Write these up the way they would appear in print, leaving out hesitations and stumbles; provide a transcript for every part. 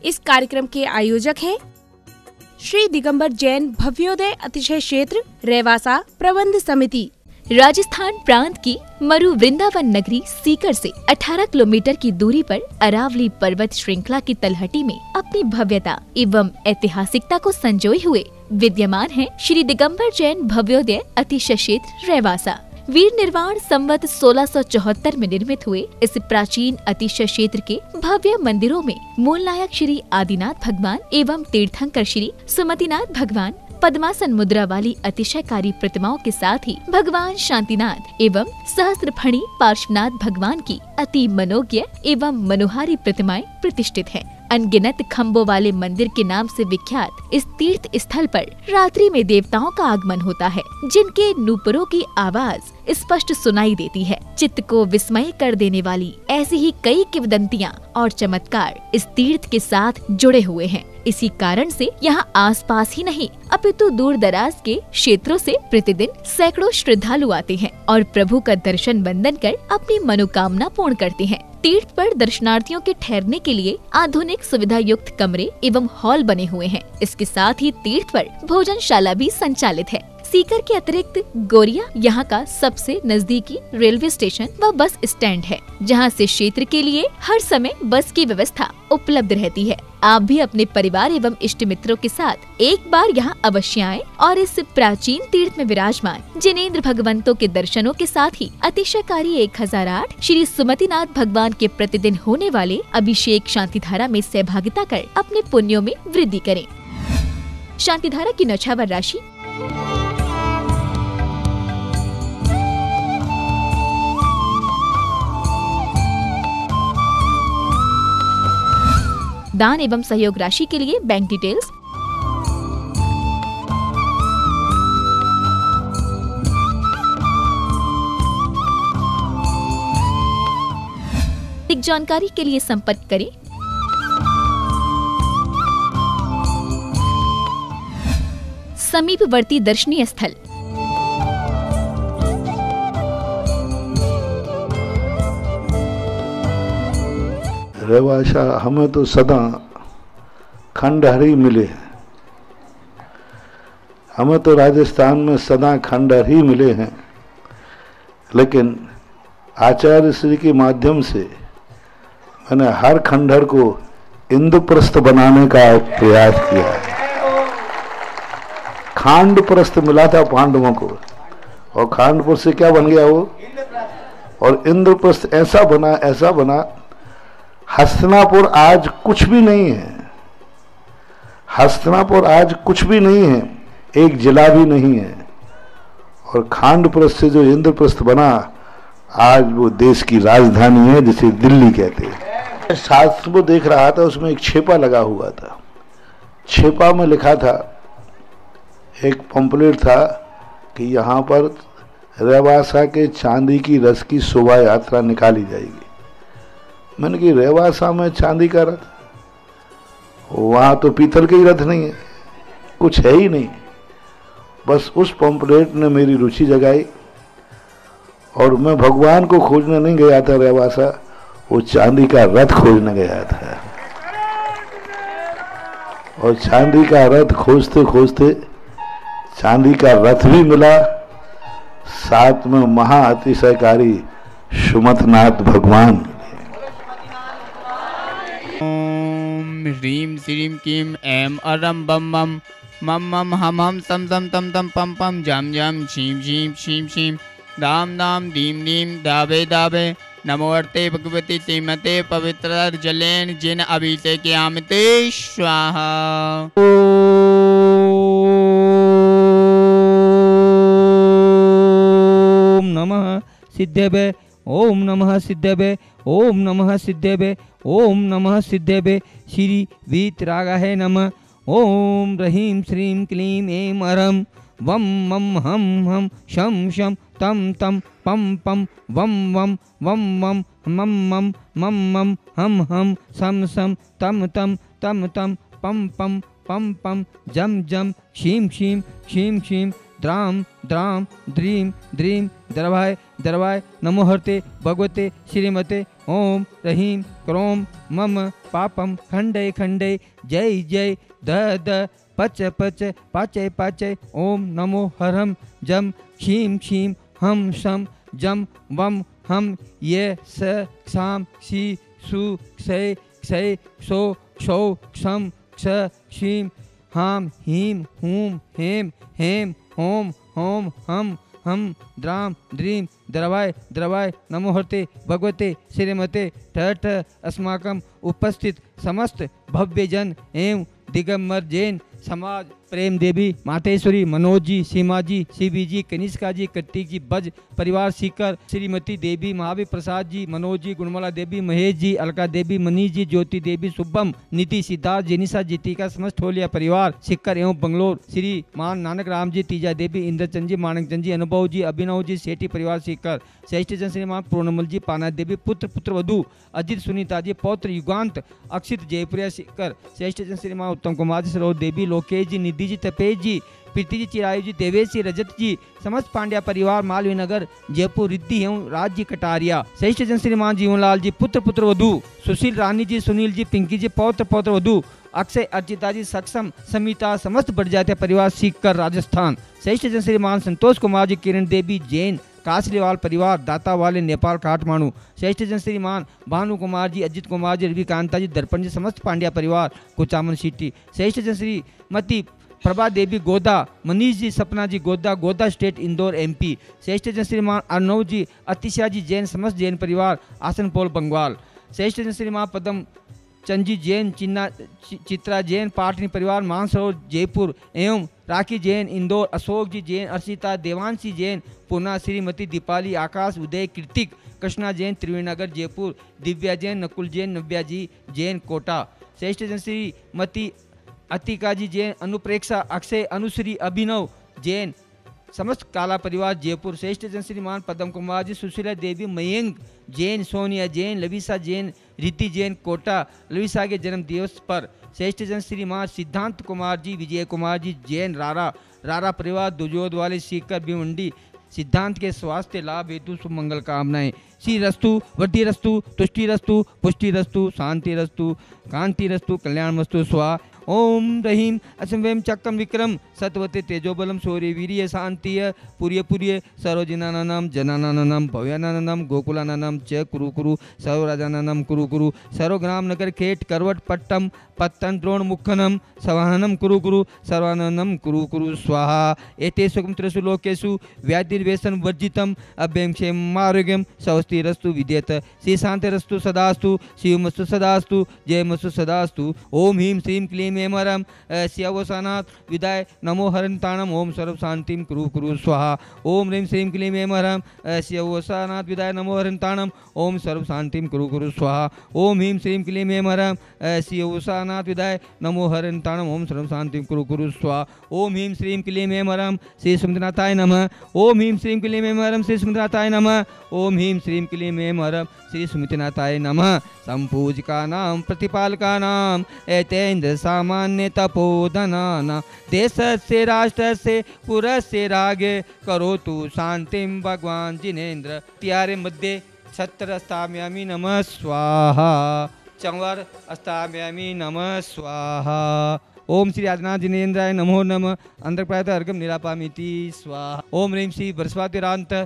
इस कार्यक्रम के आयोजक हैं श्री दिगंबर जैन भव्योदय अतिशय क्षेत्र रेवासा प्रबंध समिति। राजस्थान प्रांत की मरु वृंदावन नगरी सीकर से 18 किलोमीटर की दूरी पर अरावली पर्वत श्रृंखला की तलहटी में अपनी भव्यता एवं ऐतिहासिकता को संजोए हुए विद्यमान है श्री दिगंबर जैन भव्योदय अतिशय क्षेत्र रेवासा। वीर निर्वाण संवत 1674 में निर्मित हुए इस प्राचीन अतिशय क्षेत्र के भव्य मंदिरों में मूल नायक श्री आदिनाथ भगवान एवं तीर्थंकर श्री सुमतिनाथ भगवान, पद्मासन मुद्रा वाली अतिशयकारी प्रतिमाओं के साथ ही भगवान शांतिनाथ एवं सहस्त्रफणी पार्श्वनाथ भगवान की अति मनोज्ञ एवं मनोहारी प्रतिमाएं प्रतिष्ठित हैं। अनगिनत खम्भों वाले मंदिर के नाम से विख्यात इस तीर्थ स्थल पर रात्रि में देवताओं का आगमन होता है, जिनके नूपुरों की आवाज स्पष्ट सुनाई देती है। चित्त को विस्मय कर देने वाली ऐसी ही कई किंवदंतियां और चमत्कार इस तीर्थ के साथ जुड़े हुए हैं। इसी कारण से यहाँ आसपास ही नहीं अपितु दूर दराज के क्षेत्रों से प्रतिदिन सैकड़ों श्रद्धालु आते हैं और प्रभु का दर्शन वंदन कर अपनी मनोकामना पूर्ण करते हैं। तीर्थ पर दर्शनार्थियों के ठहरने के लिए आधुनिक सुविधा युक्त कमरे एवं हॉल बने हुए हैं। इसके साथ ही तीर्थ पर भोजनशाला भी संचालित है। सीकर के अतिरिक्त गोरिया यहाँ का सबसे नजदीकी रेलवे स्टेशन व बस स्टैंड है, जहाँ से क्षेत्र के लिए हर समय बस की व्यवस्था उपलब्ध रहती है। आप भी अपने परिवार एवं इष्ट मित्रों के साथ एक बार यहाँ अवश्य आएं और इस प्राचीन तीर्थ में विराजमान जिनेंद्र भगवंतों के दर्शनों के साथ ही अतिशयकारी 1008 श्री सुमतिनाथ भगवान के प्रतिदिन होने वाले अभिषेक शांतिधारा में सहभागिता कर अपने पुण्यों में वृद्धि करें। शांतिधारा की नौछावर राशि दान एवं सहयोग राशि के लिए बैंक डिटेल्स अधिक जानकारी के लिए संपर्क करें समीपवर्ती दर्शनीय स्थल रेवासा हमें तो सदा खंडहर ही मिले हैं। हमें तो राजस्थान में सदा खंडहर ही मिले हैं, लेकिन आचार्य श्री के माध्यम से मैंने हर खंडहर को इंद्रप्रस्थ बनाने का प्रयास किया है। खांडप्रस्थ मिला था पांडवों को और खांडप्रस्थ से क्या बन गया वो, और इंद्रप्रस्थ ऐसा बना। हस्तिनापुर आज कुछ भी नहीं है। हस्तिनापुर आज कुछ भी नहीं है, एक जिला भी नहीं है। और खांडप्रस्थ से जो इंद्रप्रस्थ बना, आज वो देश की राजधानी है, जिसे दिल्ली कहते हैं। शास्त्र को देख रहा था, उसमें एक छेपा लगा हुआ था। छेपा में लिखा था, एक पंपलेट था कि यहाँ पर रेवासा के चांदी की रथ की शोभा यात्रा निकाली जाएगी। मैंने कि रेवासा में चांदी का रथ, वहाँ तो पीतल के ही रथ नहीं है, कुछ है ही नहीं। बस उस पंपलेट ने मेरी रुचि जगाई और मैं भगवान को खोजने नहीं गया था रेवासा, वो चांदी का रथ खोजने गया था। और चांदी का रथ खोजते खोजते चांदी का रथ भी मिला, साथ में महा अतिशयकारी सुमतनाथ भगवान। ह्रीं श्रीं क्लीं ऐं अरं बम बम मम मम हम हम सम सम तम तम पम पम जम जम शीं शीं शीं शीं दाम दाम दीम दीम दावे दावे नमोर्ते भगवती श्रीमते पवित्र जलेन जिन अभिषेकयामते स्वाहा। ओम नमः सिद्धेभ्य, ओम नमः सिद्धेभ्य, ओम नमः सिद्धेभ्य, ओम नमः सिद्धेभ्य। श्री वीतरागाय नमः। ओम ह्रीं श्रीं क्लीं ऐं अरं वम मम हम शम शम तम तम पम पम वम वम वम मम मम मम हम सम सम तम तम तम तम पम पम पम पम जम जम शीं शीं शीं शीं द्राम द्राम द्रीम द्रीम द्रवाय द्रवाय नमो हरते भगवते श्रीमते ओम रहीम क्रोम मम पापम खंडय खंडय जय जय द पच पच पाचय पाचय ओम नमो हरम जम क्षीम क्षीम हम शम जम वम हम ये स क्षाम शी सु क्षय क्षय क्षो क्षौ क्षम क्ष क्षीम हाम हीम हूम हेम हेम होम होम हम द्राम द्रीम द्रवाय द्रवाय नमो हरते भगवते श्रीमते ठठ अस्माकम उपस्थित समस्त भव्य जन एवं दिगंबर जैन समाज प्रेम देवी मातेश्वरी मनोज जी सीमा जी शिवी जी कनिष्का जी कार्तिक जी बज परिवार सीकर श्रीमती देवी महावीर प्रसाद जी मनोज जी गुणमाला देवी महेश जी अलका देवी मनीष जी ज्योति देवी शुभम नीति सिद्धार्थ जेनिसा जीतिका समस्त ठोलिया परिवार सिक्कर एवं बंगलोर श्री मान नानक राम जी तीजा देवी इंद्रचंद जी मानक चंद जी अनुभव जी अभिनव जी सेठी परिवार सीकर श्रेष्ठ जन श्री मान पूर्णमल जी पाना देवी पुत्र पुत्र वधु अजित सुनीता जी पौत्र युगांत अक्षित जयप्रिया सीकर श्रेष्ठ जन श्री मान उत्तम कुमार जी सरोज देवी लोकेश जी निधि जी तपेश जी प्रीति जी चिरायु जी देवेश जी रजत जी समस्त पांड्या परिवार मालवीय नगर जयपुर रिद्धि एवं राज्य कटारिया श्रेष्ठ जन श्रीमान जीवनलाल जी पुत्र पुत्र वधु सुशील रानी जी सुनील जी पिंकी जी पौत्र पौत्र वधु अक्षय अर्चिता जी सक्षम समिता समस्त बढ़ जाते परिवार सीकर राजस्थान श्रेष्ठ जन श्रीमान संतोष कुमार जी किरण देवी जैन कासलीवाल परिवार दाता वाले नेपाल काठमांडू श्रेष्ठ जन श्रीमान भानु कुमार जी अजित कुमार जी रवि कांता जी दर्पण जी समस्त पांड्या परिवार कुचामन सिटी श्रेष्ठ जन श्रीमती प्रभा देवी गोदा मनीष जी सपना जी गोदा गोदा स्टेट इंदौर एमपी श्रेष्ठ जन श्रीमान अर्नव जी अतिशा जी जैन समस्त जैन परिवार आसनपोल बंगाल श्रेष्ठ जन श्रीमान पदम चंजी जैन चित्रा जैन पाटनी परिवार मानसरोवर जयपुर एवं राखी जैन इंदौर अशोक जी जैन अर्षिता देवांशी जैन पुना श्रीमती दीपाली आकाश उदय कृतिक कृष्णा जैन त्रिवेणीनगर जयपुर दिव्या जैन नकुल जैन नव्या जी जैन कोटा श्रेष्ठ जन श्रीमती अतिका जी जैन अनुप्रेक्षा अक्षय अनुश्री अभिनव जैन समस्त काला परिवार जयपुर श्रेष्ठ जन श्रीमान पद्म कुमार जी सुशीला देवी मयंक जैन सोनिया जैन लविसा जैन रीति जैन कोटा लविसा के जन्म दिवस पर श्रेष्ठ जन श्रीमान सिद्धांत कुमार जी विजय कुमार जी जैन रारा परिवार दुजोद वाले सीकर भिवंडी सिद्धांत के स्वास्थ्य लाभ हेतु शुभ मंगल कामनाएं श्री रस्तु वृद्धि रस्तु तुष्टि रस्तु पुष्टि रस्तु शांति रस्तु कांति रस्तु कल्याण वस्तु स्वा ओम रहीम असंवयम चक्रम विक्रम सतवते तेजोबलम शौर्य वीर्य शांतिय पुर्य सर्वजनानां जनानां भव्यानानां गोकुलानां च कुरु कुरु सर्वराजानां कुरु कुरु सर्वग्राम नगर खेट करवट पट्टम पत्तन द्रोण मुखनम सवाहनम कुरु कुरु सर्वानंदम कुरु कुरु स्वाहा एते सुखमत्रसु लोकेषु व्याधिर्वेसन वर्जितम अभ्यं क्षेमम् आरोग्यम स्वस्तिरस्तु विद्येत श्री शांतिरस्तु सदास्तु शिवमस्तु सदास्तु जयमस्तु सदास्तु ओम ह्रीं श्रीं क्लीं ऐं हरं स्यावसानात् विदाय नमो हरन्ताणम ओम सर्व शांतिं कुरु कुरु स्वाहा ओम ह्रीं श्रीं क्लीं ऐं हरं स्यावसानात् विदाय नमो हरन्ताणम ओम सर्व शांतिं कुरु कुरु स्वाहा ओम ह्रीं श्रीं क्लीं ऐं हरं स्यावसानात् विदाय नमो हरन्ताणम ओम सर्व शांतिं कुरु कुरु स्वाहा ओम ह्रीं श्रीं क्लीं ऐं हरं श्री सुमतिनाथाय नमः ओम ह्रीं श्रीं क्लीं ऐं हरं श्री सुमतिनाथाय नमः ओम ह्रीं श्रीं क्लीं ऐं हरं श्री सुमतिनाथाय नमः संपूजिकानां प्रतिपालकानां एतेन्द्र सामान्य तपोधनानां देशस्य राष्ट्रस्य पुरस्य रागे करोतु शांतिं भगवान जिनेन्द्र त्यारे मध्ये छत्र स्थापयामि नमः स्वाहा चंवर स्थापयामि नमः स्वाहा ओम श्री आदिनाथ जिनेन्द्राय नमो नमः अंधप्रायत अर्घ्यं निरापामीति स्वाहा ओम ह्रीं श्री बृहस्पतिरान्त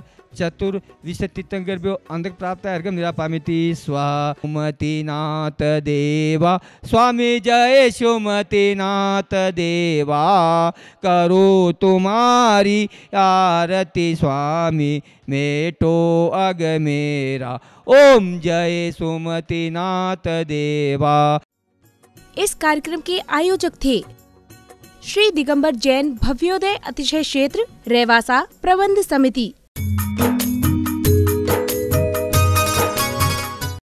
चतुर्विंशतितमगर्भ्यो अंधक प्राप्त अर्घ्यं निरापामीति स्वाहा सुमतिनाथ देवा स्वामी जय सुमतिनाथ देवा करो तुम्हारी आरती स्वामी मेटो अग मेरा ओम जय सुमतिनाथ देवा। इस कार्यक्रम के आयोजक थे श्री दिगंबर जैन भव्योदय अतिशय क्षेत्र रेवासा प्रबंध समिति।